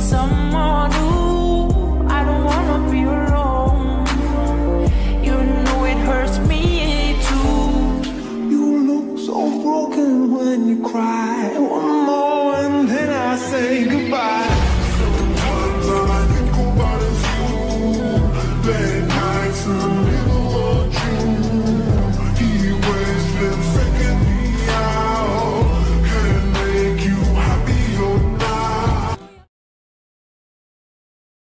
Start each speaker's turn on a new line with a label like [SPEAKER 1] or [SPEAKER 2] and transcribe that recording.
[SPEAKER 1] someone new. I don't wanna be alone. You know it hurts me too. You look so broken when you cry. One more and then I say goodbye.